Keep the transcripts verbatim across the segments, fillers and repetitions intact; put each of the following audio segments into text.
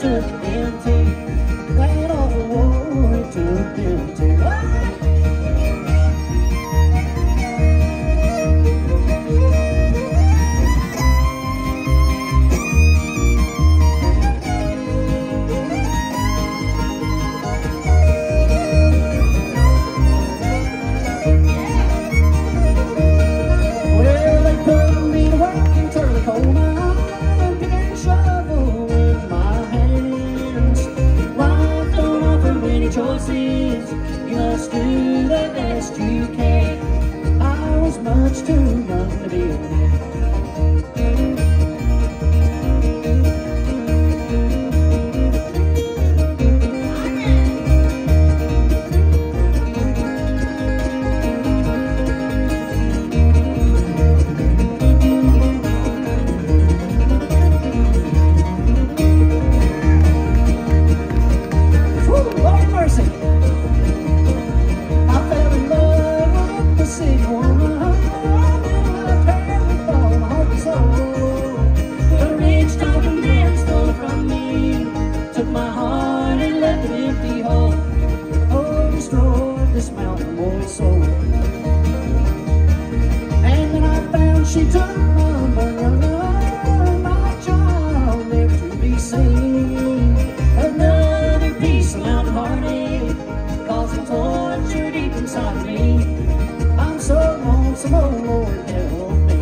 took them too. That awful war, it took them too. Choices, you must do the best you can. I was much too young to be a man. This mountain boy's soul. And then I found she took my mother, my child, never to be seen. Another piece of mountain heartache, causing torture deep inside of me. I'm so lonesome, oh Lord, help me.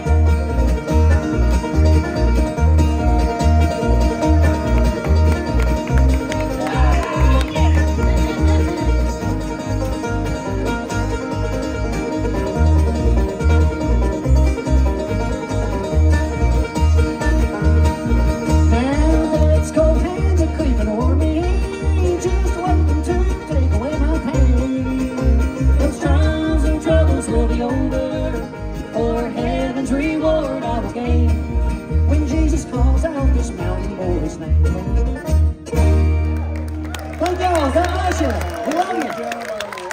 When Jesus calls out this mountain boy's name. Thank y'all. God bless you.